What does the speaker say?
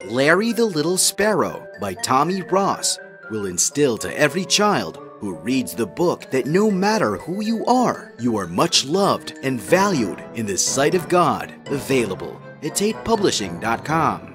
Larry the Little Sparrow by Tommy Ross will instill to every child who reads the book that no matter who you are much loved and valued in the sight of God. Available at TatePublishing.com.